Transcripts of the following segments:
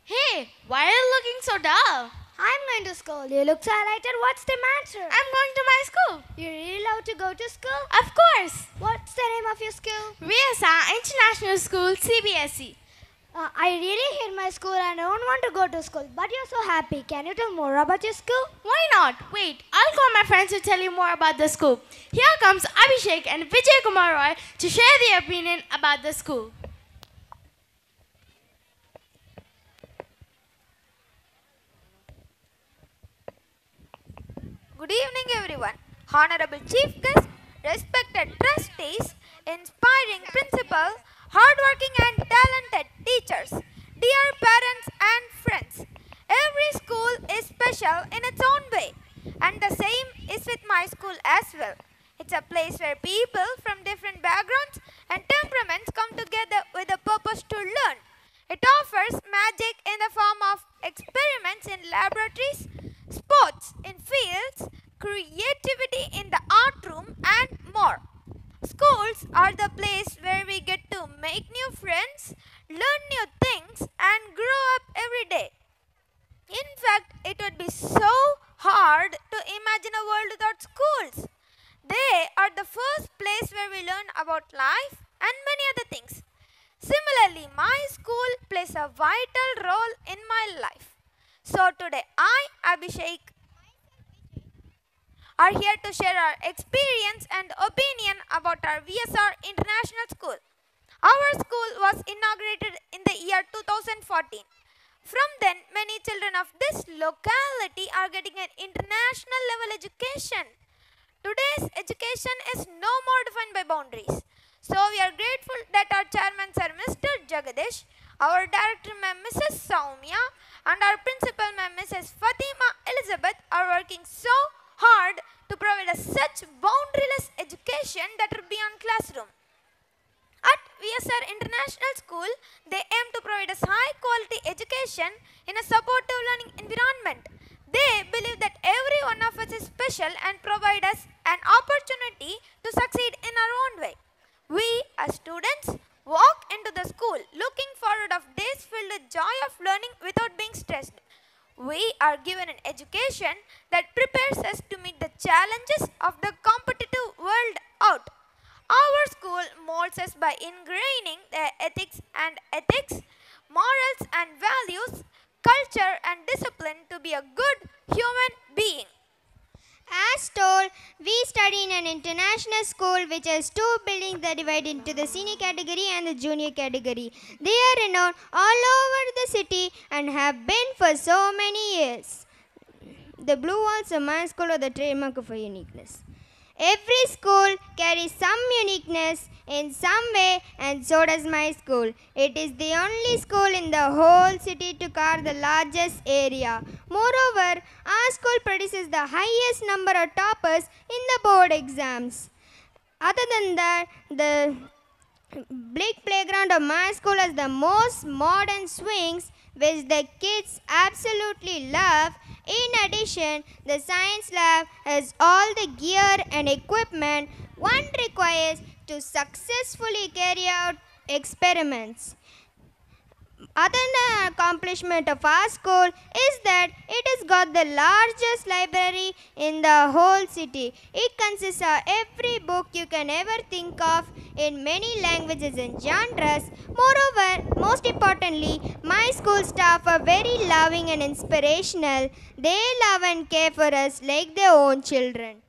Hey, why are you looking so dull? I'm going to school. You look so excited. What's the matter? I'm going to my school. You really love to go to school? Of course. What's the name of your school? VSR International School CBSE. I really hate my school and I don't want to go to school. But you're so happy. Can you tell more about your school? Why not? Wait, I'll call my friends to tell you more about the school. Here comes Abhishek and Vijay Kumar Roy to share their opinion about the school. Good evening, everyone. Honorable Chief Guest, respected trustees, inspiring principal, hardworking and talented teachers, dear parents and friends. Every school is special in its own way, and the same is with my school as well. It's a place where people from different backgrounds and temperaments come together with a purpose to learn. It offers magic in the form of experiments in laboratories, sports in fields, creativity in the art room, and more. Schools are the place where we get to make new friends, learn new things, and grow up every day. In fact, it would be so hard to imagine a world without schools. They are the first place where we learn about life and many other things. Similarly, my school plays a vital role in my life. So today I, Abhishek, are here to share our experience and opinion about our VSR International School. Our school was inaugurated in the year 2014. From then, many children of this locality are getting an international level education. Today's education is no more defined by boundaries. So we are grateful that our chairman Sir Mr. Jagadish, our director Ma'am Mrs. Saumya, and our principal Ma'am Mrs. Fatima Elizabeth are working so hard to provide us such boundaryless education that are beyond classroom. At VSR International School, they aim to provide us high quality education in a supportive learning environment. They believe that every one of us is special and provide us an opportunity to succeed in our own way. We as students walk into the school looking forward of days filled with joy of learning without being stressed. We are given an education that prepares us to meet the challenges of the competitive world out. Our school molds us by ingraining the ethics, morals and values, culture and discipline to be a good human being. As told, we study in an international school which has two buildings that divide into the senior category and the junior category. They are renowned all over the city and have been for so many years. The blue walls of my school are the trademark of our uniqueness. Every school carries some uniqueness in some way, and so does my school. It is the only school in the whole city to cover the largest area. Moreover, our school produces the highest number of toppers in the board exams. Other than that, the big playground of my school has the most modern swings which the kids absolutely love. In addition, the science lab has all the gear and equipment one requires to successfully carry out experiments. Other accomplishment of our school is that it has got the largest library in the whole city. It consists of every book you can ever think of in many languages and genres. Moreover, most importantly, my school staff are very loving and inspirational. They love and care for us like their own children.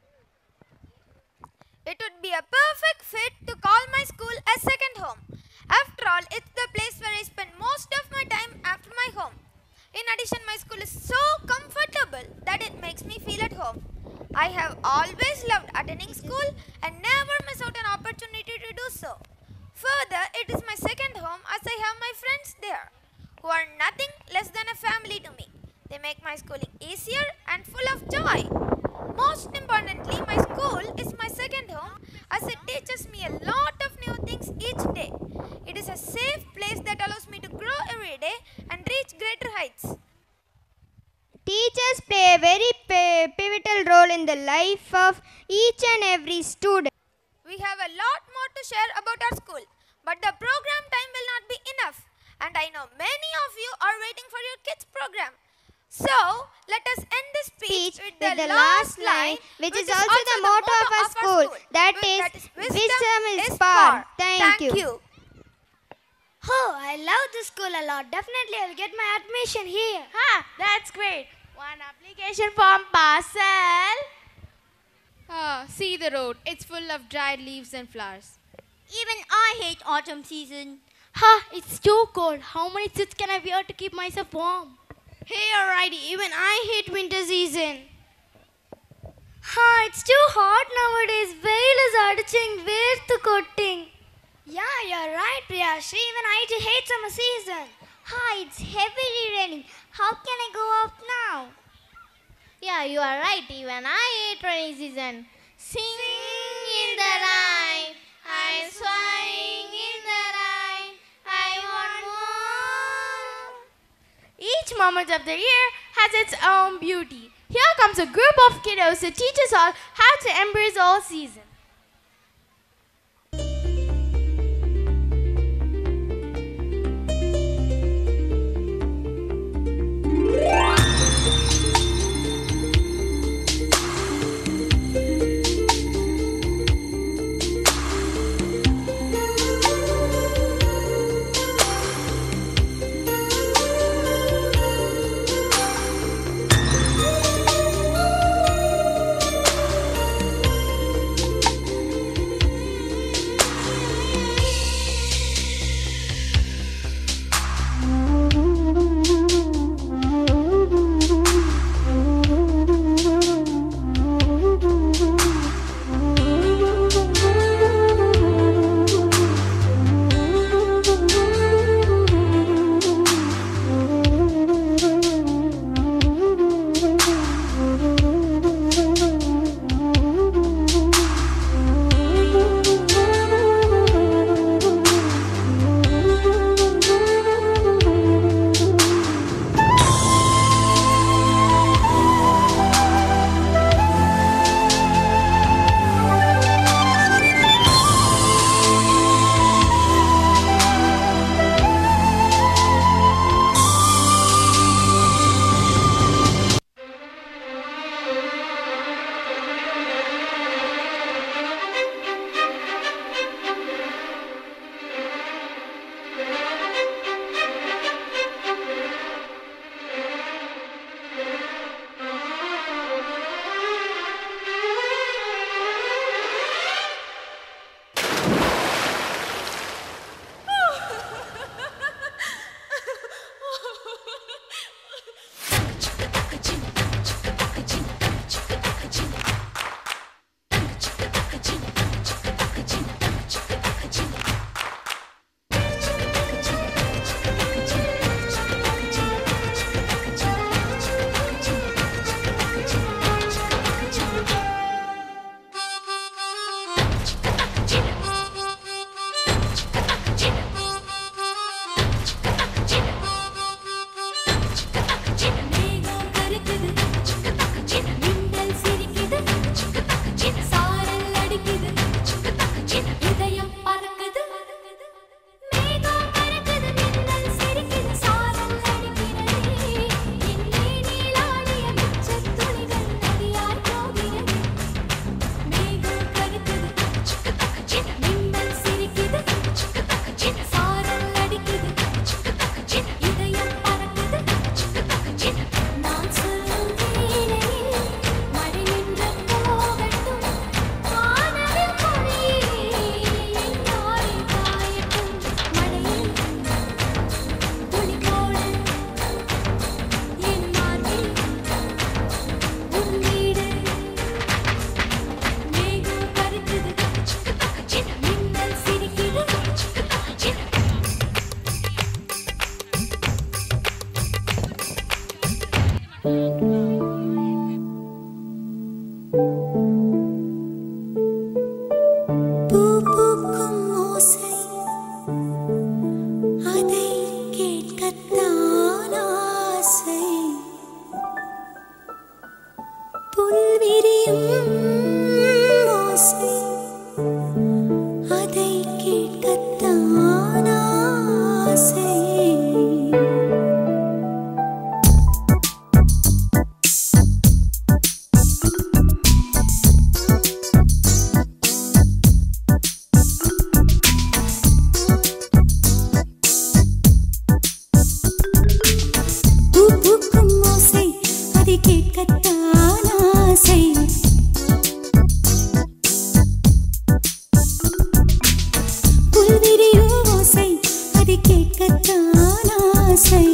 It would be a perfect fit to call my school a second home. After all, it's the place where I spend most of my time after my home. In addition, my school is so comfortable that it makes me feel at home. I have always loved attending school and never miss out an opportunity to do so. Further, it is my second home as I have my friends there, who are nothing less than a family to me. They make my schooling easier and full of joy. Most importantly, my school is my second home as it teaches me a lot of new things each day. It is a safe place that allows me to grow every day and reach greater heights. Teachers play a very pivotal role in the life of each and every student. We have a lot more to share about our school, but the program time will not be enough. And I know many of you are waiting for your with the last line, which is also the motto of our school. That is, wisdom is power. Thank you. Oh, I love this school a lot. Definitely, I'll get my admission here. Ha, that's great. One application form parcel. Ah, see the road. It's full of dried leaves and flowers. Even I hate autumn season. Ha, it's too cold. How many suits can I wear to keep myself warm? Hey, alrighty. Even I hate winter season. Ha, it's too hot nowadays. Veil is adiching, the cutting. Yeah, you're right, Priyashri. Even I too hate summer season. Hi, it's heavily raining. How can I go out now? Yeah, you are right. Even I hate rainy season. Sing in the rain. I'm swaying in the rain. I want more. Each moment of the year has its own beauty. Here comes a group of kiddos to teach us all how to embrace all seasons. கேட்கத்தான் ஆசை.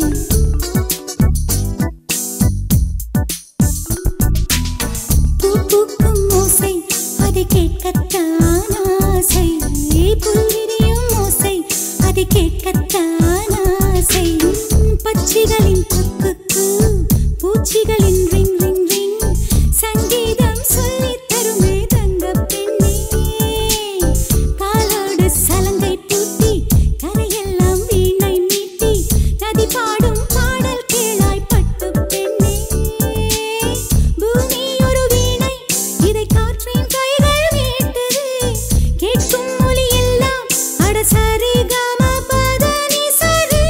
பூ பூக்கும் ஓசை அதை கேட்கத்தான் ஆசை. புல்விரியும் ஓசை அதை கேட்கத்தான் ஆசை. பட்சிகளின் குக்கு பூச்சிகளின் ரிங் ரிங் ரிங் சங்கீதம் சொல்லித் தருமே தங்கப் பெண்ணே. காலோடு சலங்கை பூட்டி கரையெல்லாம் வீணை மீட்டி நதி பாடும் பாடல் கேளாய் பட்டுப் பெண்ணே. பூமி ஒரு வீணை இதை காற்றின் கைகள் மீட்டது. கேட்கும் ஒலி எல்லாம் அட சரி கம பத நி சரி.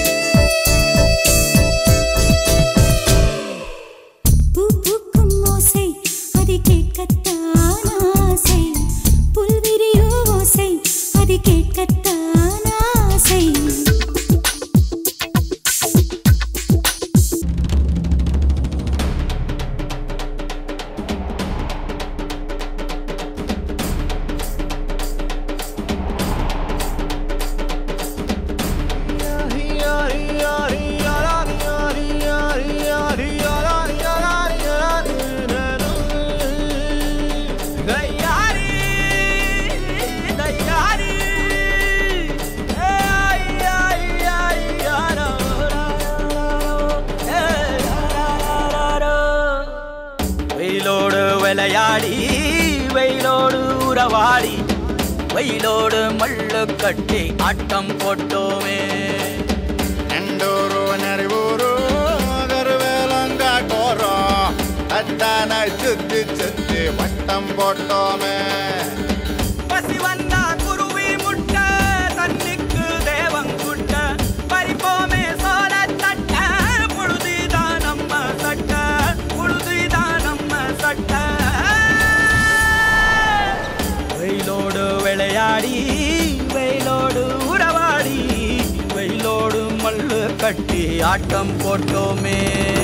பூ பூக்கும் ஓசை அதை கேட்கத்தான் ஆசை. புல்விரியோ ஓசை அதை கேட்கத்தான் ஆசை. வெயிலோடு விளையாடி வெயிலோடு உறவாடி வெயிலோடு மல்லு கட்டி ஆட்டம் போட்டோமே. ಎಂಡೂರು ನೆರವೂರು கருவேலங்காட்டோரோ அத்தான சுத்தி சுத்தி வட்டம் போட்டோமே. பசி வந்தா குருவி முட்ட தண்ணிக்கு தேவங்குட்ட பறிப்போமே சோழ தட்ட புழுதிதான் நம்ம சட்ட புழுதிதான் நம்ம சட்ட. வெயிலோடு விளையாடி வெயிலோடு உறவாடி வெயிலோடு மல்லு கட்டி ஆட்டம் போட்டோமே.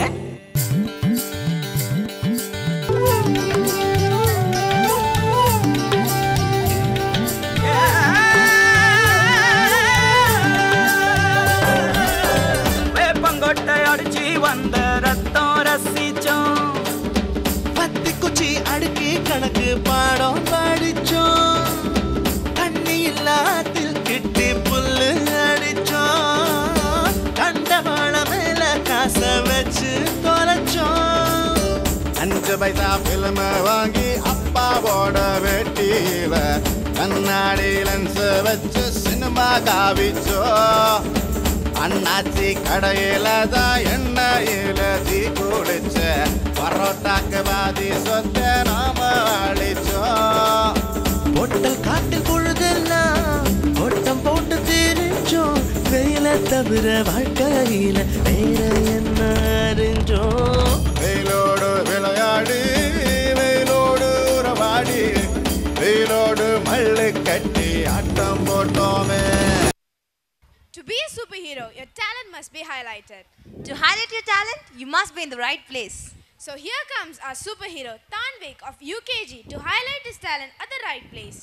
வேப்பங்கொட்டை அடிச்சு வந்த ரத்தம் ரசிச்சோம். பத்தி குச்சி அடுக்கி கணக்கு பாடம் படிச்சோம். தண்ணி இல்லாத்தில் கிட்டி புல்லு அடிச்சோம். கண்டவாள மேல காச வச்சு தொலைச்சோம். 5 பைசா பிலிம் வாங்கி அப்பாவோட வெட்டியில கண்ணாடி லென்ஸ் வச்சு சினிமா காவிச்சோ. அண்ணாச்சி கடையில தான் எண்ணெயில தீ குளிச்ச பரோட்டாக்கு பாதி சொத்த நாம அழிச்சோம். பொட்டல் காட்டில் பொழுதெல்லாம் ஓட்டம் போட்டு தெரிஞ்சோம். வெயில தவிர வாழ்க்கையில வேற என்ன அறிஞ்சோம். வெயிலோடு விளையாடி வெயிலோடு உறவாடி வெயிலோடு மல்லு கட்டி ஆட்டம் போட்டோமே. To be a superhero, your talent must be highlighted. To highlight your talent, you must be in the right place. So here comes our superhero, Tanvik of UKG, to highlight his talent at the right place.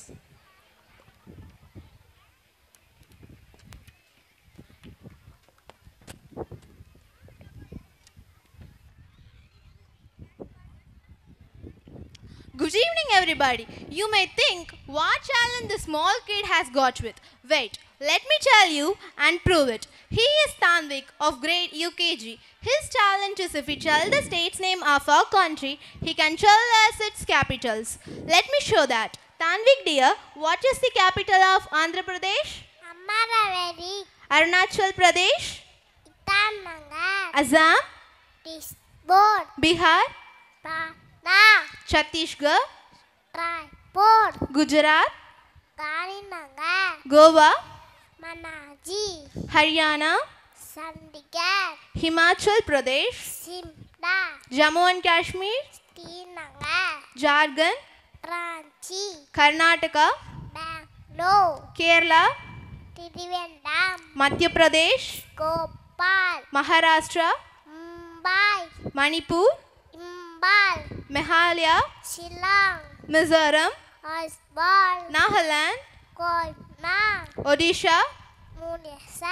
Good evening, everybody. You may think, what talent the small kid has got with? Wait, let me tell you and prove it. He is Tanvik of grade UKG. His talent is if he tells the state's name of our country, he can tell us its capitals. Let me show that. Tanvik dear, what is the capital of Andhra Pradesh? Amaraveri. Arunachal Pradesh? Itamnagar. Assam? Disbor. Bihar? Patna. Chhattisgarh? Raipur. Gujarat? Garinagar. Goa? Manaji. Haryana? Chandigarh. Himachal Pradesh? Simla. Jammu and Kashmir? Srinagar. Jharkhand? Ranchi. Karnataka? Bangalore. Kerala? Trivandrum. Madhya Pradesh? Gopal. Maharashtra? Mumbai. Manipur? Impal. Meghalaya? Shillong. Mizoram? Osbal. Nagaland? Kolna. Odisha? Munisa.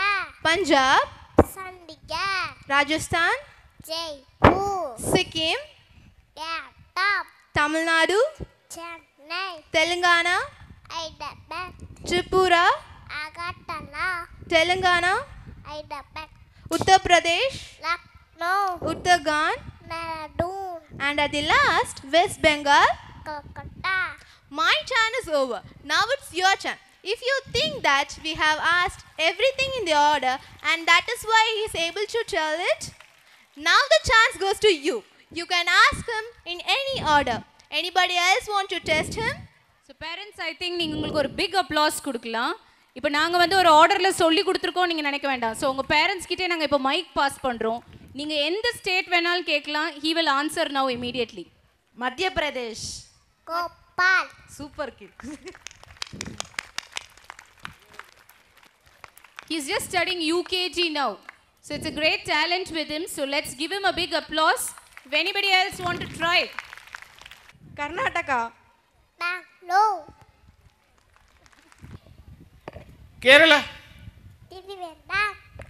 Punjab, Chandigarh, Rajasthan, Jaipur, Sikkim, Kerala, Tamil Nadu, Chennai, Telangana, Hyderabad, Tripura, Agartala, Telangana, Hyderabad, Uttar Pradesh, Lucknow, Uttarakhand, Dehradun, and at the last, West Bengal. Kolkata. My turn is over. Now it's your turn. If you think that we have asked everything in the order and that is why he is able to tell it, now the chance goes to you. You can ask him in any order. Anybody else want to test him? So parents, I think நீங்கள் உங்களுக்கு ஒரு big applause கொடுக்கலாம். இப்போ நாங்கள் வந்து ஒரு ஆர்டரில் சொல்லி கொடுத்துருக்கோம் நீங்கள் நினைக்க வேண்டாம். ஸோ உங்கள் பேரண்ட்ஸ் கிட்டே நாங்கள் இப்போ மைக் பாஸ் பண்ணுறோம். நீங்கள் எந்த ஸ்டேட் வேணாலும் கேட்கலாம். He will answer now immediately. மத்திய Pradesh. Gopal. Super kid. He's just studying UKG now. So it's a great talent with him. So let's give him a big applause. If anybody else want to try. Karnataka. Bangalore. Kerala. Trivandrum.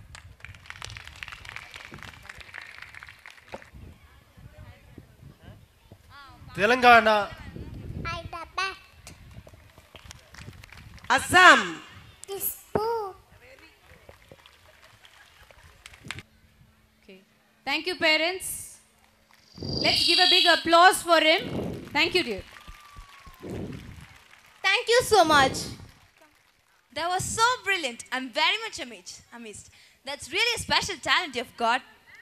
Telangana. Hyderabad. Assam. Dispur. Okay. Thank you, parents. Let's give a big applause for him. Thank you, dear. Thank you so much. That was so brilliant. I'm very much amazed. That's really a special talent you've got.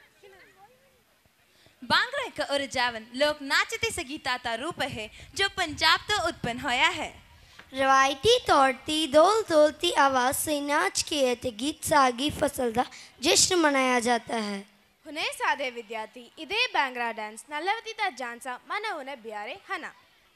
Bhangra का और जावन लोक नाचते संगीता का रूप है जो पंजाब तो उत्पन्न होया है. रवायती तौरती दौल दौलती आवाज़ से नाच के गीत सागी फसल का जश्न मनाया जाता है. हुने सादे विद्यार्थी इधे बांग्रा डांस नल्लवती ता जानसा मन हुने बियारे हना.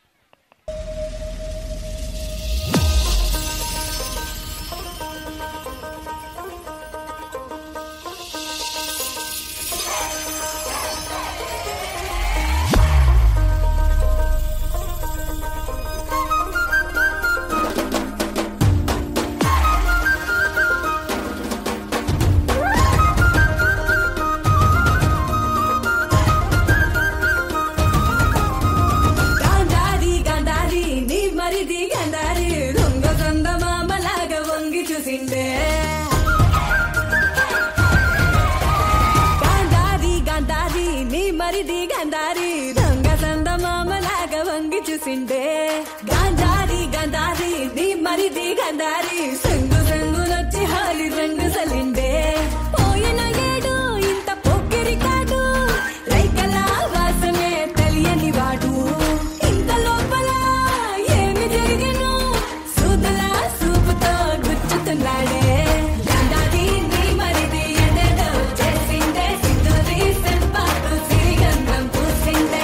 గాంధారి గాంధారి నీ మరిది గాంధారి సంగు సంగు నొచ్చి హాలి రంగు సలిండే పోయిన ఏడు ఇంత పొక్కిరి కాదు రైకల వాసమే తెలియని వాడు ఇంత లోపల ఏమి జరిగిను సూదుల సూపుతో గుచ్చుతున్నాడే గాంధారి నీ మరిది ఎడెడో చేసిందే సింధూరి సెంపాకు సిరిగంధం పూసిందే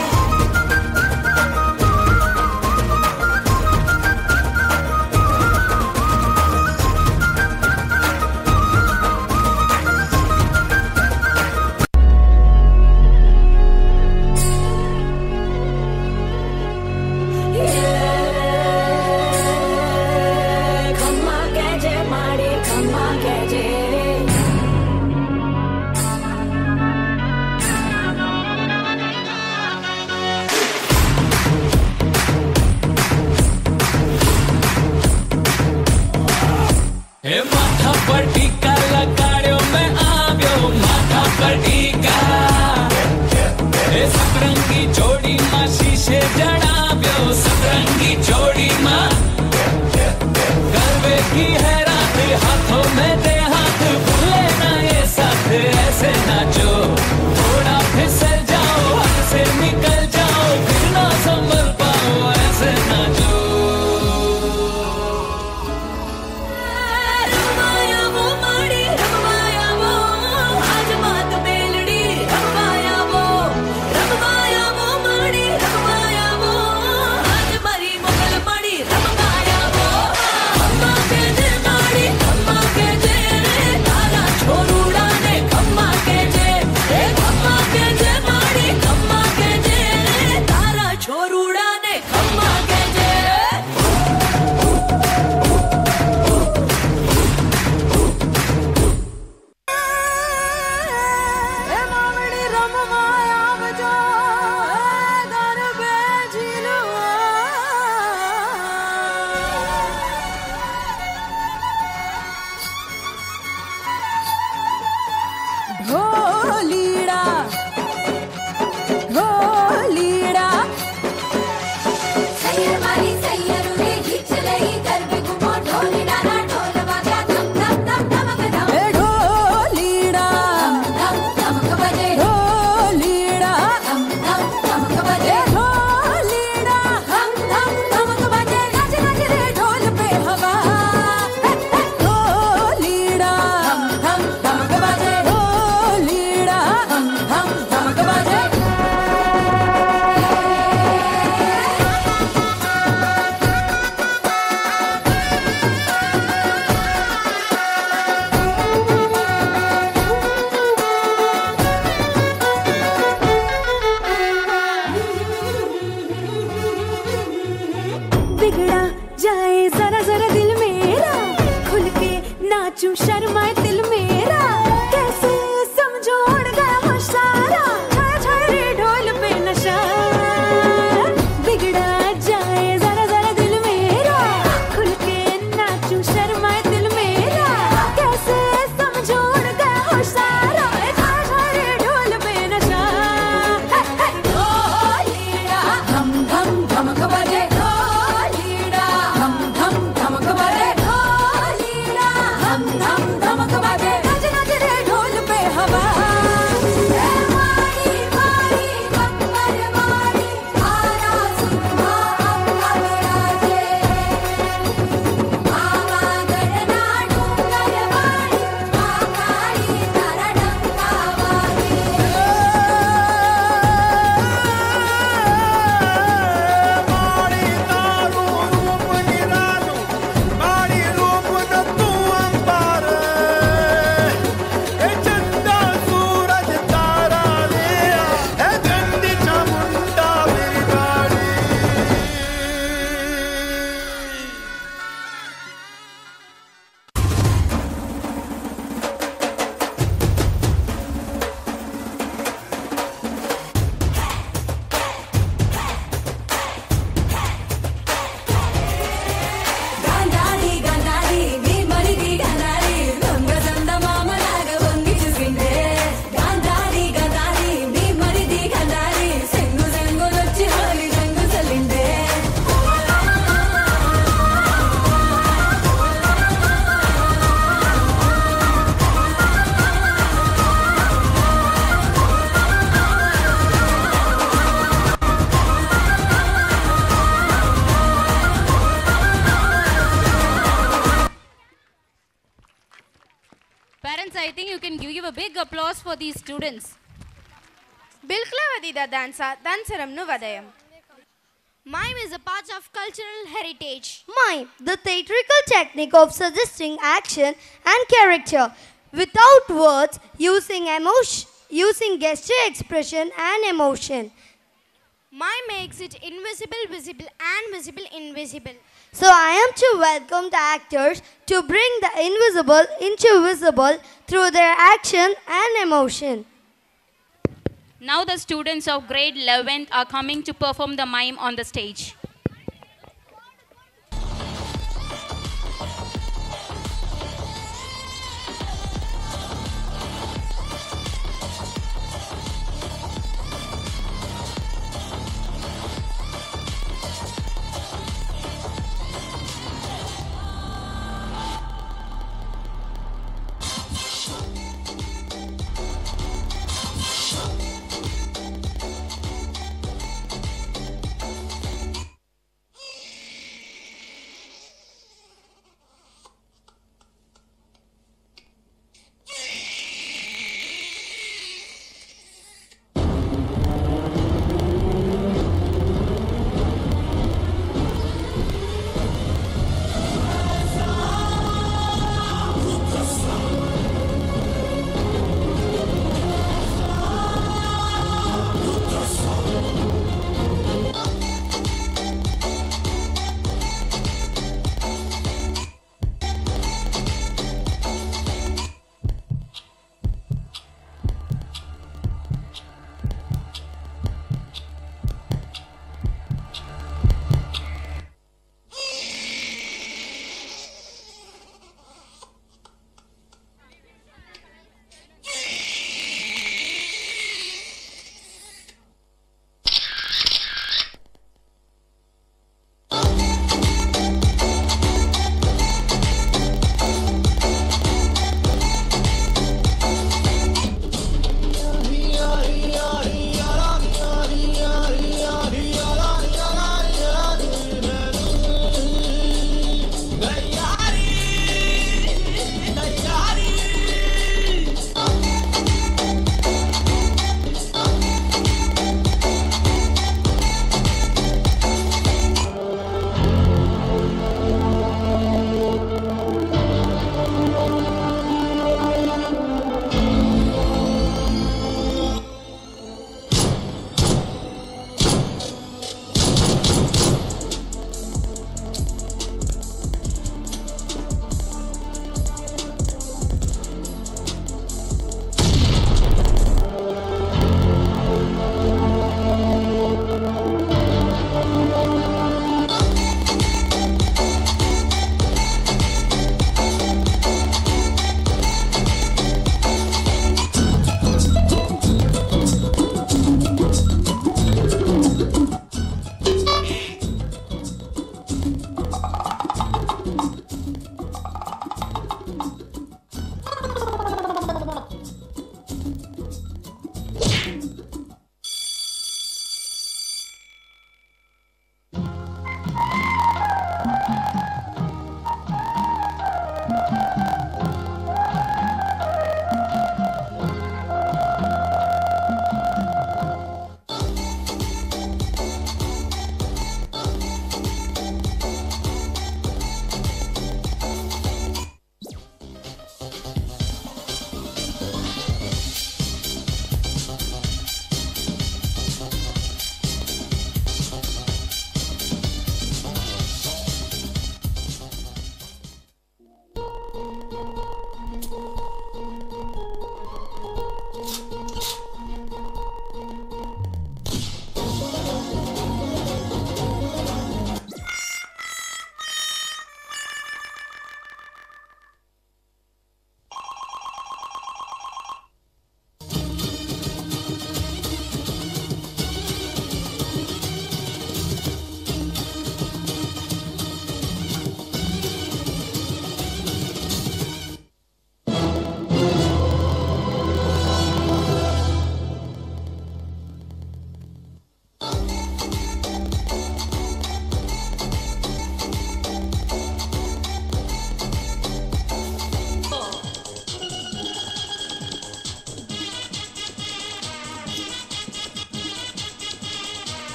माथा पर टीका लगाड़ो मैं आव्यो माथा पर टीका सतरंगी जोड़ी माँ शीशे जड़ाव्यो सतरंगी जोड़ी माँ गरबे की है रात हाथों में दे हाथ भूले ना ये साथ ऐसे नाचो थोड़ा फिसल जाओ हाथ से निकल जाओ फिर ना संभल पाओ ऐसे नाचो ಮಾಡಿ नाचूं शर्माए दिल मेरा कैसे समझो उड़ गया होश सारा छाया छाया रे ढोल पे नशा बिगड़ा जाए जरा जरा दिल मेरा खुल के नाचूं शर्माए दिल मेरा कैसे समझो उड़ गया होश सारा छाया छाया रे ढोल पे नशा धम धम धमक बजे ढोलीड़ा धम धम धमक बजे ढोलीड़ा धम धम धमक बजे नच नच रे ढोल पे हवा मारी मारी कंबर मारी आरा सुधा अंबर राजे आवा गणना डूंगर मारी आकारी तारा डंका वागे माड़ी तारू रूप निरालू माड़ी रूप दत्तू अंबर ए चंदा सूरज तारा लिया ए चंडी चामुंडा बिरगाड़ी గండారి గండారి నీ మరిది గండారి దొంగ దంద మామలాగా వంగి చూసిండే గండారి గండారి నీ మరిది గండారి సెంగు సెంగులొచ్చి హోలీ రంగు చల్లిండే Parents, I think you can give a big applause for these students. Bilklavadida dansa dansaramnu vadayam. Mime is a part of cultural heritage. Mime, the theatrical technique of suggesting action and character without words, using emotion, using gesture expression and emotion. Mime makes it invisible visible and visible invisible. So I am to welcome the actors to bring the invisible into visible through their action and emotion. Now the students of grade 11th are coming to perform the mime on the stage.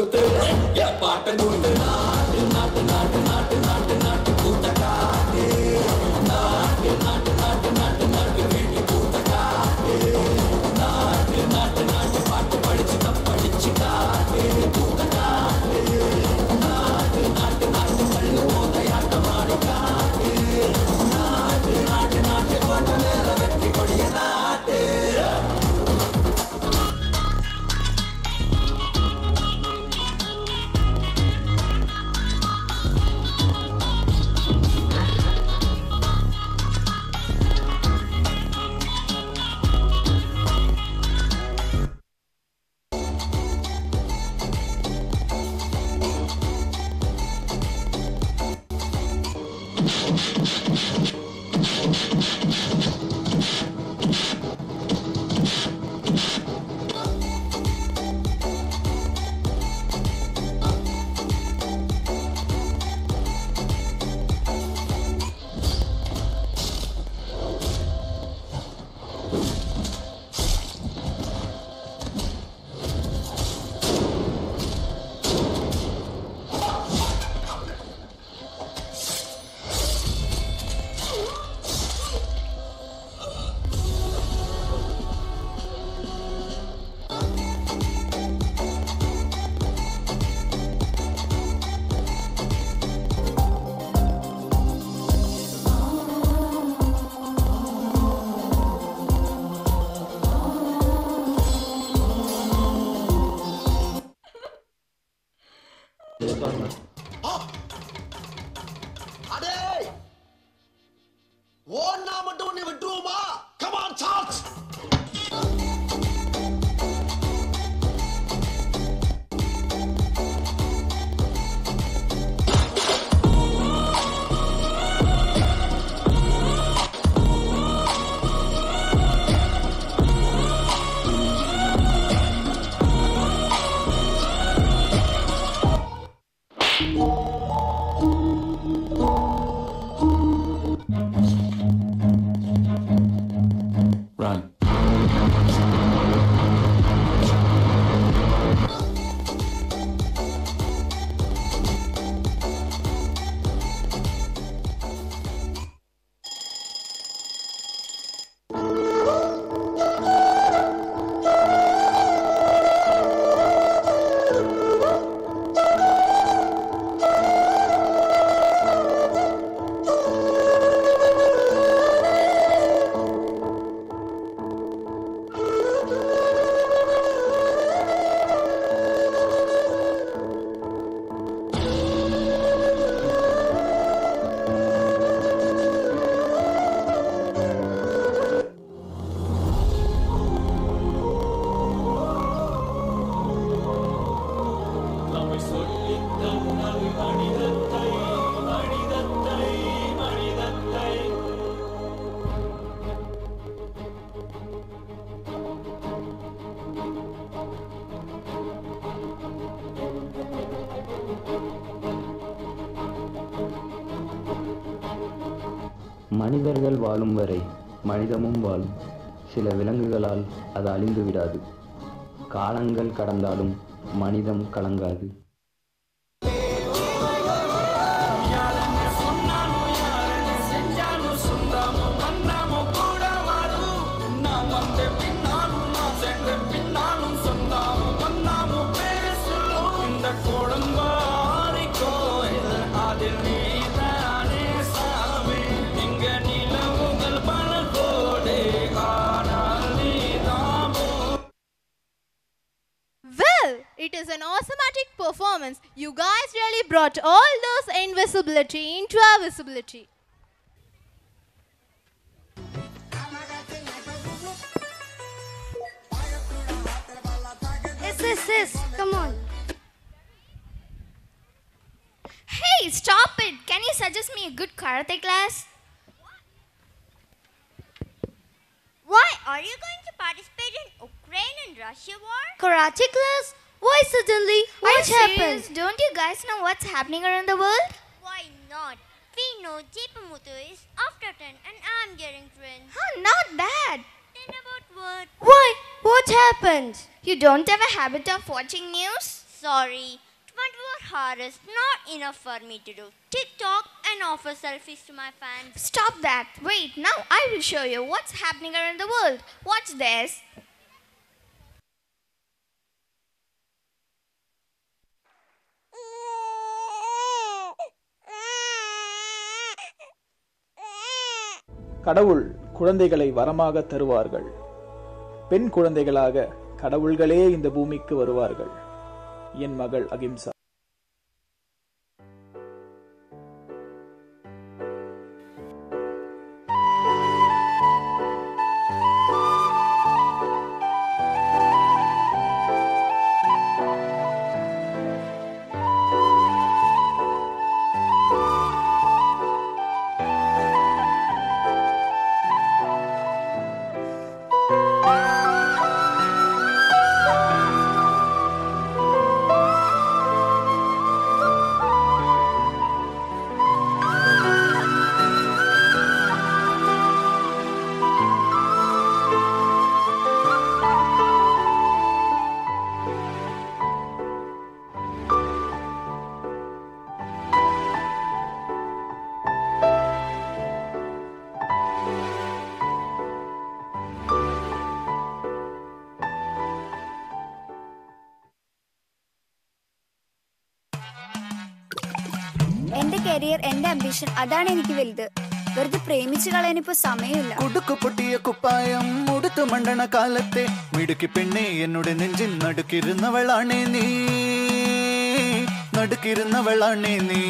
கூத்து என் பாட்ட கூத்து நாட்டு நாட்டு நாட்டு நாட்டு நாட்டு நாட்டு கூத்த காட்டு நாட்டு நாட்டு நாட்டு நாட்டு நாட்டு வீட்டு கூத்த காட்டு நாட்டு நாட்டு நாட்டு பாட்டு படிச்சு படிச்சு காட்டு கூத்த காட்டு நாட்டு நாட்டு நாட்டு கல்லு போதையாட்டம் ஆடி காட்டு நாட்டு நாட்டு நாட்டு போட்ட மேல வெற்றி கொடிய நாட்டு மனிதர்கள் வாழும் வரை மனிதமும் வாழும். சில விலங்குகளால் அது அழிந்து விடாது. காலங்கள் கடந்தாலும் மனிதம் கலங்காது. It is an awesome performance. You guys really brought all those invisibility into our visibility. Yes, come on. Hey, stop it! Can you suggest me a good karate class? Why are you going to participate in Ukraine and Russia war? Karate class? Why suddenly? What happened? Don't you guys know what's happening around the world? Why not? We know Jeepamutu is after 10 and I'm getting friends. Huh, not that. Then about what? Why? What happened? You don't have a habit of watching news? Sorry, 24 hours is not enough for me to do TikTok and offer selfies to my fans. Stop that. Wait, now I will show you what's happening around the world. Watch this. கடவுள் குழந்தைகளை வரமாக தருவார்கள். பெண் குழந்தைகளாக கடவுள்களே இந்த பூமிக்கு வருவார்கள். என் மகள் அகிம்சா. എന്റെ കരിയർ, എന്റെ അംബിഷൻ, അതാണ് എനിക്ക് വലുത്. വെറുതെ പ്രേമിച്ചു കളയാനിപ്പോ സമയമില്ല. കുടുക്കു പൊട്ടിയ കുപ്പായം ഉടുത്തു മണ്ടണ കാലത്തെ മിടുക്കി പെണ്ണെ എന്നോട് നെഞ്ചിൽ നടുക്കിരുന്നവളാണേ നീ, നടുക്കിരുന്നവളാണേ നീ.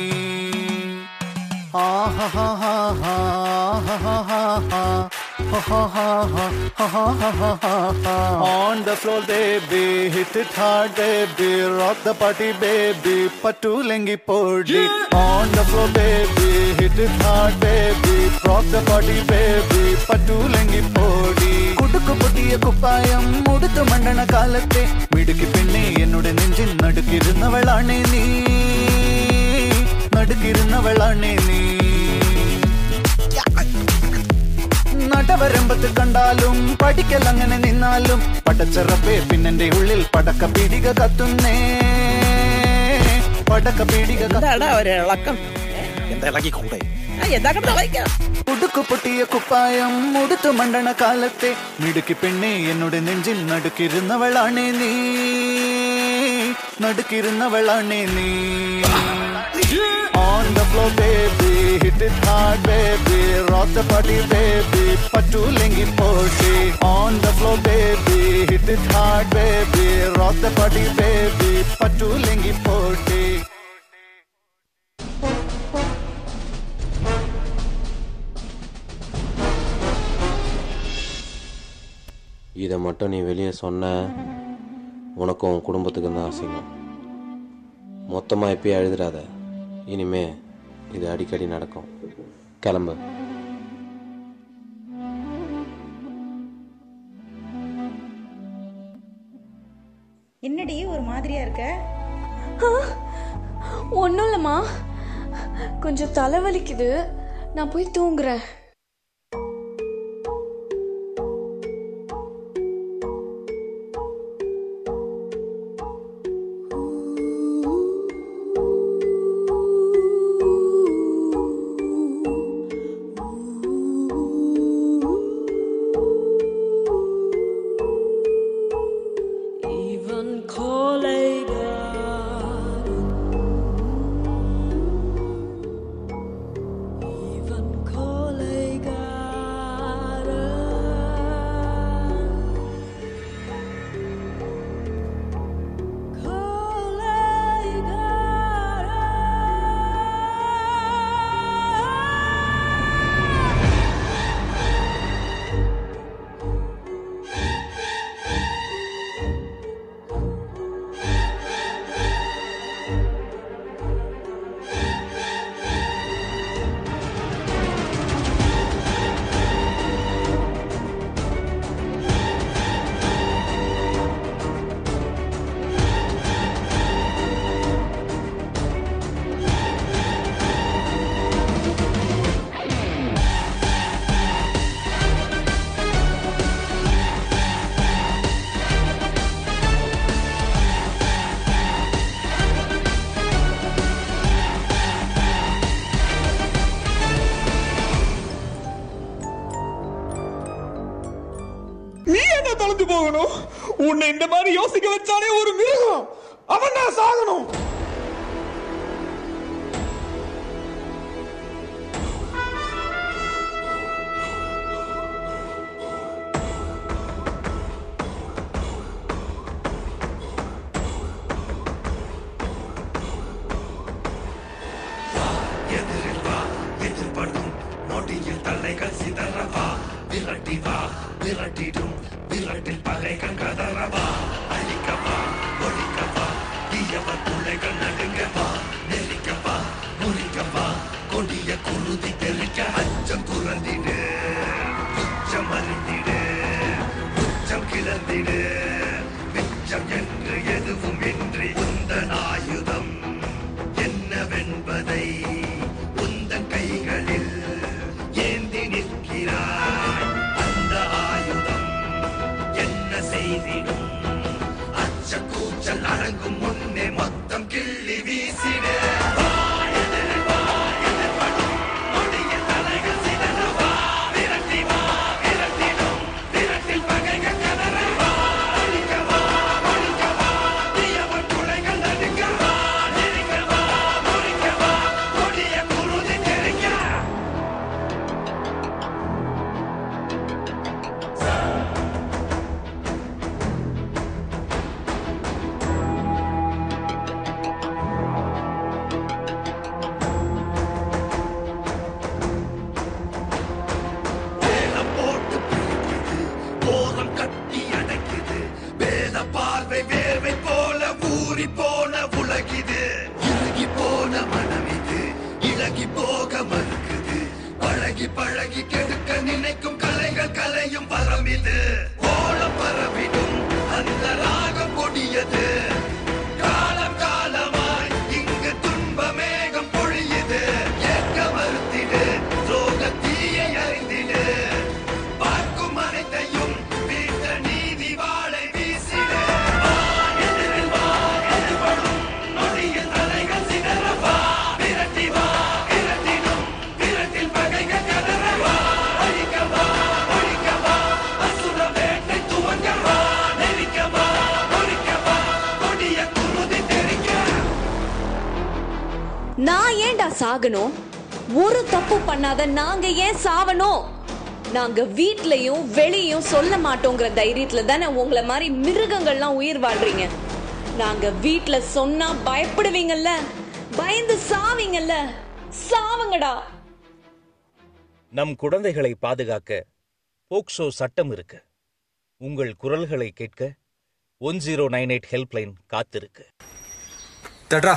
On the floor baby, hit it hard baby, rock the party baby, patulengi podi. On the floor baby, hit it hard baby, rock the party baby, patulengi podi. കുടുക്കു പൊട്ടിയ കുപ്പായം ഉടുത്തു മണ്ടണ കാലത്തെ മിടുക്കി പെണ്ണെ എന്നോട് നെഞ്ചിൽ നടുക്കിരുന്നവളാണേ നീ, നടുക്കിരുന്നവളാണേ നീ. നടവരമ്പത്ത് കണ്ടാലും പഠിക്കൽ അങ്ങനെ നിന്നാലും പടച്ചറപ്പേ പിന്നെന്റെ ഉള്ളിൽ പടക്ക പീടിക കത്തുന്നേ, പടക്ക പീടിക. ഉടുക്കു പൊട്ടിയ കുപ്പായം ഉടുത്തു മണ്ടണ കാലത്തെ മിടുക്കി പെണ്ണെ എന്നോട് നെഞ്ചിൽ നടുക്കിരുന്നവളാണേ നീ, നടുക്കിരുന്നവളാണേ നീ. On the floor baby, hit it hard baby, rock the party baby, patulengi podi. On the floor baby, hit it hard baby, rock the party baby, patulengi podi. இதை மட்டும் நீ வெளியே சொன்ன உனக்கும் உன் குடும்பத்துக்கும் தான் அசிங்கம். மொத்தமாக இப்பயே எழுதுறாத, இனிமே இது அடிக்கடி நடக்கும். கிளம்பு. என்னடி ஒரு மாதிரியா இருக்க? ஒன்றும் இல்லைம்மா, கொஞ்சம் தலைவலிக்குது, நான் போய் தூங்குறேன். Even நான் தொலைஞ்சு போகணும்? உன்னை இந்த மாதிரி யோசிக்க வச்சானே ஒரு மிருகம், அவன் நான் சாகணும். விரட்டிடும் விரட்டில் பகைகள் கதறவா, அழிக்கவா ஒழிக்கவா, தீயவர் பிள்ளைகள் நடுங்கவா, நெருக்கவா முறிக்கவா, கொடிய குருதி தெளிக்க அச்சம் துறந்திடு, உச்சம் அறிந்திடு, உச்சம் கிளந்திடு, மிச்சம் என்று எதுவும் இன்றி உந்தன் ஆயுதம் என்னவென்பதை உந்தன் கைகளில் ஏந்தி நிற்கிறாய். அந்த ஆயுதம் என்ன செய்திடும்? அச்ச கூச்சல் அடங்கும் முன்னே மொத்தம் கிள்ளி வீசிடு. பழகி கெடுக்க நினைக்கும் கலைகள் கலையும் வரம் இது. கோலம் பரவிடும் அந்த ராகம் கொடியது. காலம் காலமாய் இங்கு துன்ப மேகம் பொழியுது. ஏற்க மறுத்திடு, துரோக தீயை அறிந்திடு. பார்க்கும் அனைத்தையும் வீட்ட நீதி வாழை வீசிடு. எதிரில் வா எதிர்படும் நொடியில் தலைகள் சிதறவா, விரட்டி வா விரட்டிடும் விரட்டில் பகைகள் கதறவா, அழிக்கவா ஒழிக்கவா, அசுர வேட்டை துவங்கவா, நெருக்கவா ஒழிக்கவா, கொடிய குருதி தெரிக்க. நான் ஏன்டா சாகணும்? ஒரு தப்பு பண்ணாத நாங்க ஏன் சாவணும்? நாங்க வீட்லயும் வெளியும் சொல்ல மாட்டோங்கிற தைரியத்துல தானே உங்களை மாதிரி மிருகங்கள்லாம் உயிர் வாழ்றீங்க. நாங்க வீட்ல சொன்னா பயப்படுவீங்கல்ல, பயந்து சாவீங்கல்ல, சாவுங்கடா. நம் குழந்தைகளை பாதுகாக்க போக்சோ சட்டம் இருக்கு. உங்கள் குரல்களை கேட்க 1098 ஹெல்ப்லைன் காத்திருக்கு. தட்ரா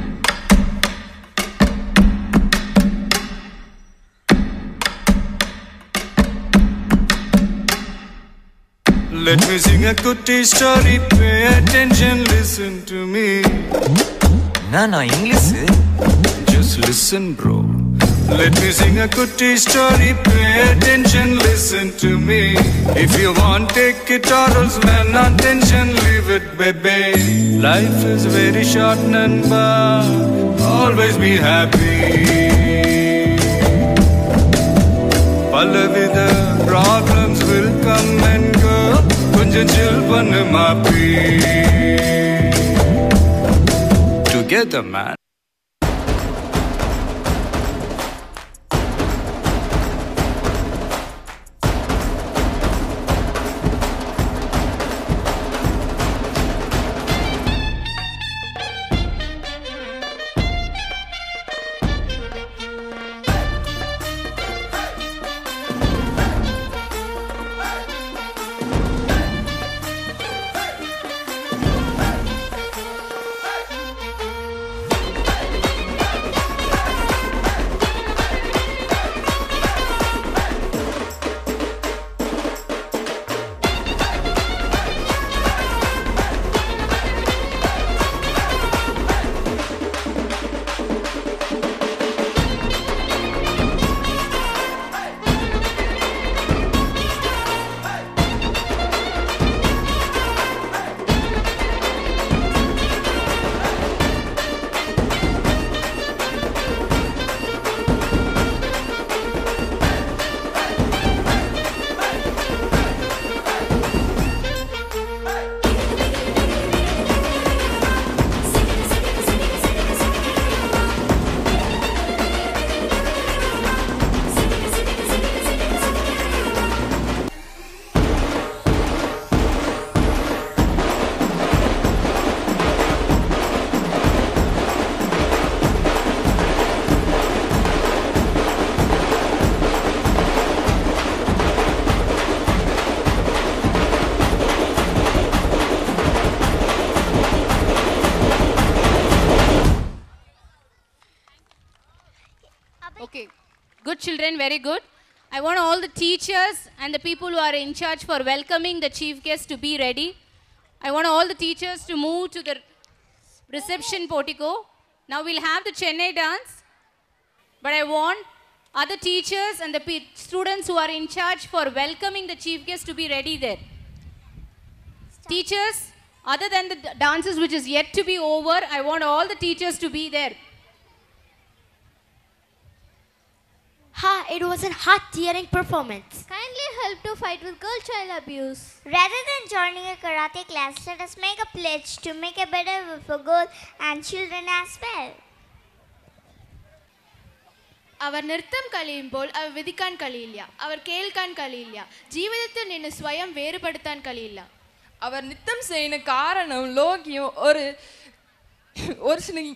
Let me sing a kutti story, pay attention, listen to me. Nana English? Just listen, bro. Let me sing a kutti story, pay attention, listen to me. If you want, take it or else, man, attention, leave it, baby. Life is very short, Nanba, always be happy. Palavida problems will come and go, konja chill pannu maapi. Together, man. good children, very good. I want all the teachers and the people who are in charge for welcoming the chief guest to be ready. I want all the teachers to move to the reception portico. Now we'll have the Chennai dance, but I want other teachers and the students who are in charge for welcoming the chief guest to be ready there. Teachers, other than the dances which is yet to be over, I want all the teachers to be there. Ha, it was a heart-tearing performance. Kindly help to fight with girl child abuse. Rather than joining a karate class, let us make a pledge to make a better world for girls and children as well. അവർ നൃത്തം കഴിയുമ്പോൾ അവർ വിധിക്കാൻ കഴിയില്ല, അവർ കേൾക്കാൻ കഴിയില്ല, ജീവിതത്തിൽ നിന്ന് സ്വയം വേറുപെടുത്താൻ കഴിയില്ല. അവർ നൃത്തം ചെയ്യുന്ന കാരണം ലോകിയും ഒരു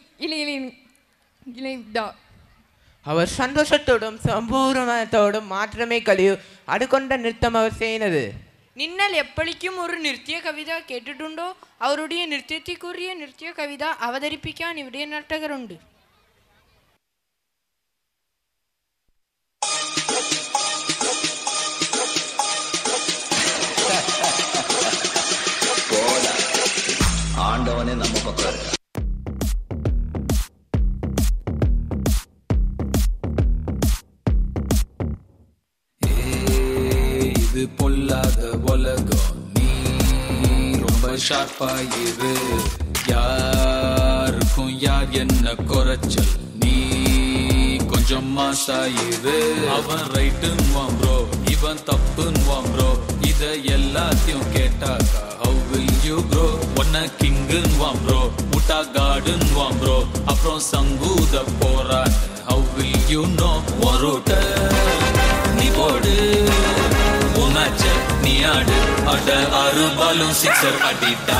അവർ സന്തോഷത്തോടും സമ്പൂർണ്ണത്തോടും മാത്രമേ കഴിയൂ. അതുകൊണ്ട് നൃത്തം അവർ ചെയ്യുന്നത്. നിങ്ങൾ എപ്പോഴും ഒരു നൃത്യ കവിത കേട്ടിട്ടുണ്ടോ? അവരുടെ നൃത്യത്തെക്കുറിയ നൃത്യ കവിത അവതരിപ്പിക്കാൻ ഇവിടെ നർത്തകരുണ്ട്. ஆண்டவனே நம்ம பக்கம் இருக்க. இது பொல்லாத உலகம், நீ ரொம்ப ஷார்ப்பாயிரு. யாருக்கும் யார் என்ன குறைச்சல், நீ கொஞ்சம் மாசாயிரு. அவன் ரைட்டுன்னுவான் ப்ரோ, இவன் தப்புன்னுவான் ப்ரோ. இத எல்லாத்தையும் கேட்டாக்கா how will you grow? ஒன்ன கிங்குன்னுவான் ப்ரோ, முட்டா காடுன்னுவான் ப்ரோ. அப்புறம் சங்கூத போராட்ட how will you know? ஒருட்ட நீ போடு, உமாச்ச நீ ஆடு, அட 6 பாலும் சிக்ஸர் அடிட்டா.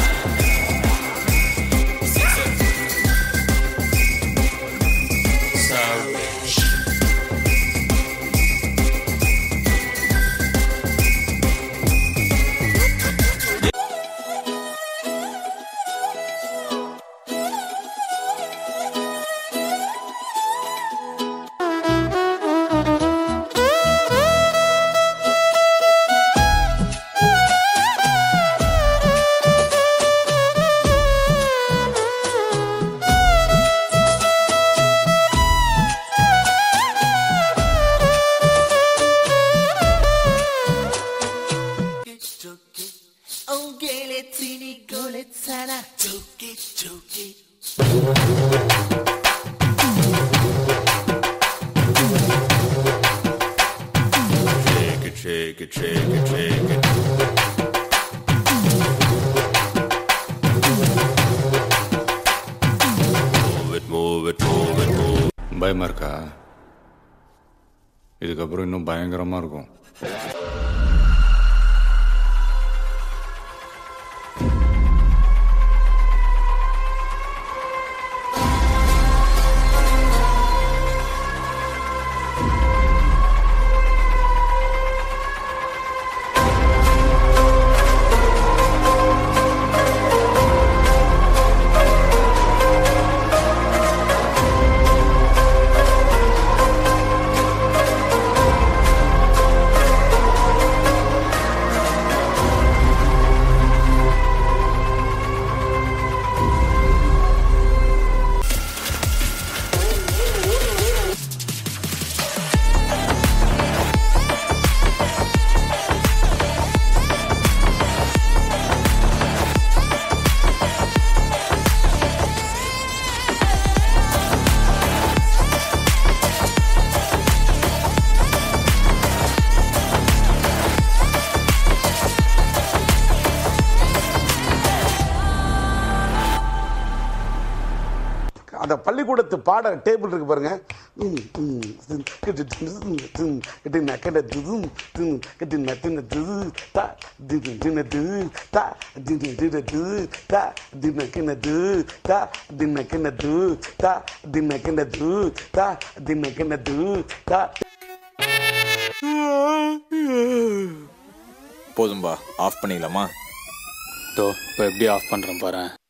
Shake it, shake it, shake it. Move it, move it, move it, move. பயமா இருக்கா? இதுக்கப்புறம் இன்னும் பயங்கரமா இருக்கும். அந்த பள்ளிக்கூடத்து பாட டேபிள் இருக்கு பாருங்க. போதும்பா, ஆஃப் பண்ணிடலாமா? இப்போ எப்படி ஆஃப் பண்றேன் பாரு.